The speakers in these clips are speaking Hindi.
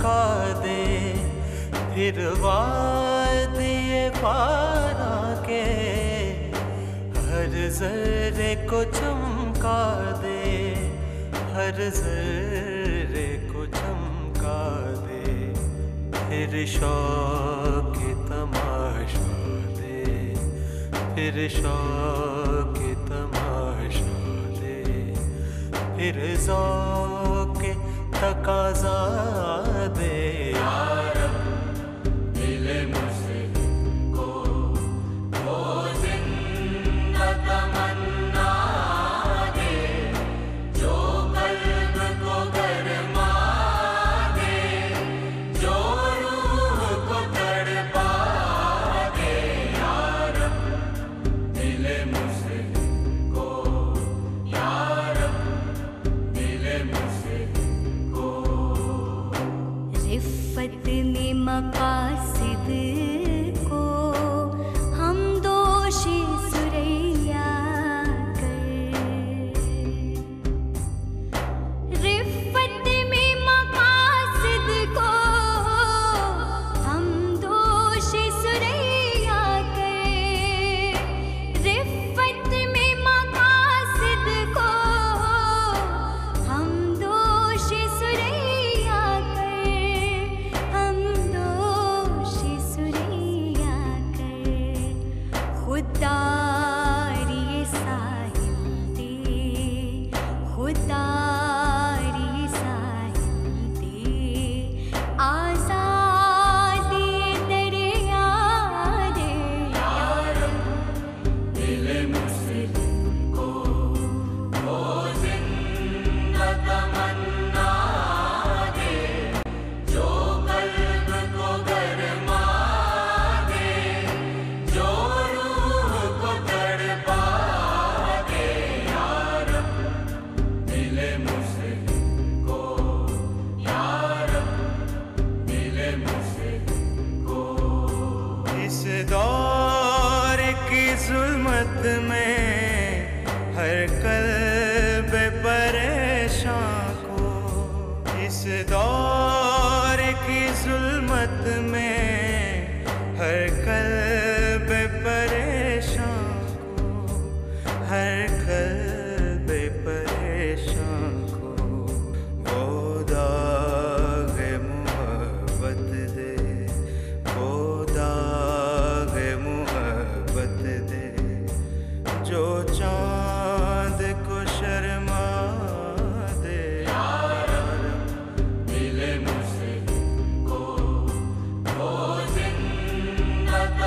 चमका दे, फिर वादिए पारा के हर ज़र्रे को चमका दे, हर ज़र्रे को चमका दे, फिर शौक़ तमाशा दे, फिर शौक़ तमाशा दे, फिर ज़ौक़ तकाज़ा दे। या रब दिल मुझको वो ज़िंदा तमन्ना दे, जो क़ल्ब को गरमा दे, जो रूह को तड़पा दे। या रब दिल मुझको, या रब दिल मुझको। रिफ़्फ़त में मक़ासिद को हम दोषी सुरैया कर, रिफ़्फ़त में मक़ासिद को हम दोषी सुरैया कर, रिफ़्फ़त में मक़ासिद को हम दोषी सुरैया कर, हम दोषी सुरैया कर। खुदारी साहिल दे, खुदारी साहिल दे, आज़ादी दरिया दे। या रब दिल मुझको वो ज़िंदा तमन्ना दे, जो क़ल्ब को गरमा दे, जो रूह को तड़पा दे। या रब दिल मुझको, या रब दिल मुझको। इस दौर की ज़ुल्मत में हर क़ल्ब परेशान को, इस दौर की ज़ुल्मत में हर क़ल्ब परेशान को, हर क़ल्ब परेशान को वो दाग़ मोहब्बत दे, वो दाग़ मोहब्बत दे, जो चाँद को शर्मा दे। या रब दिल मुझको वो ज़िंदा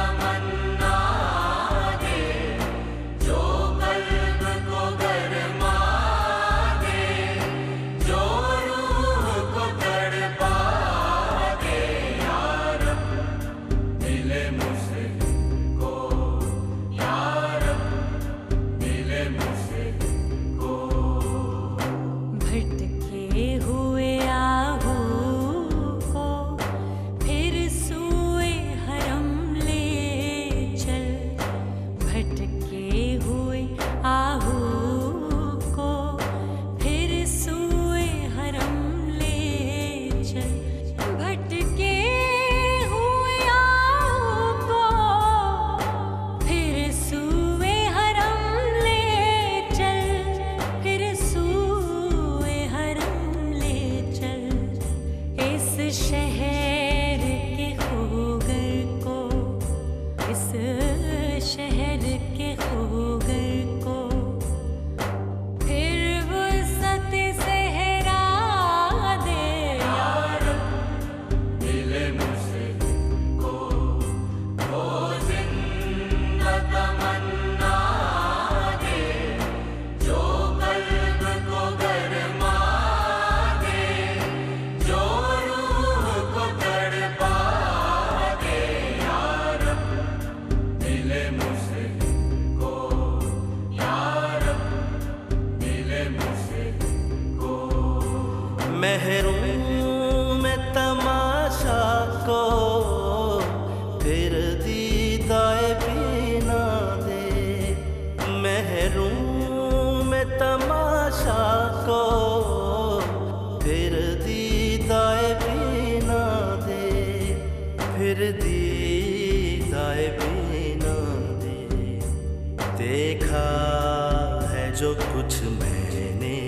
फिर दीदाए बिना दे देखा है जो कुछ मैंने,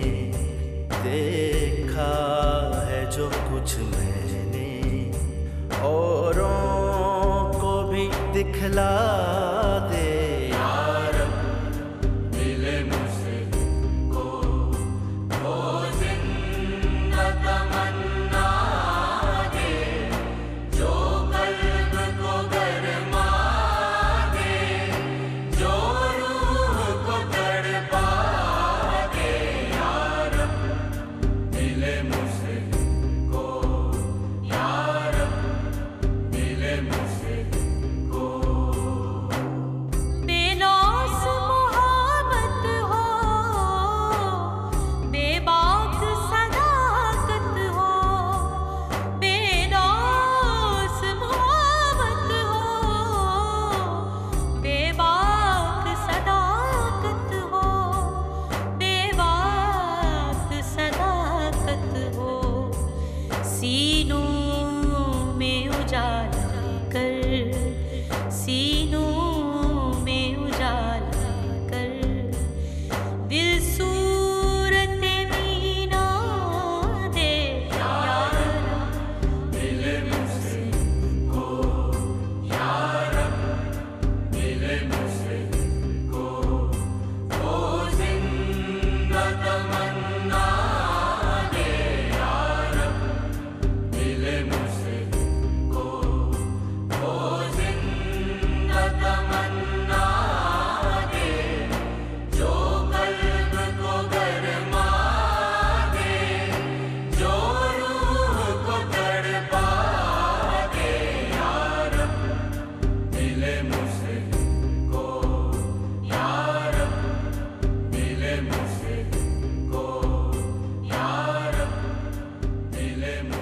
देखा है जो कुछ मैंने, औरों को भी दिखला दे। दिल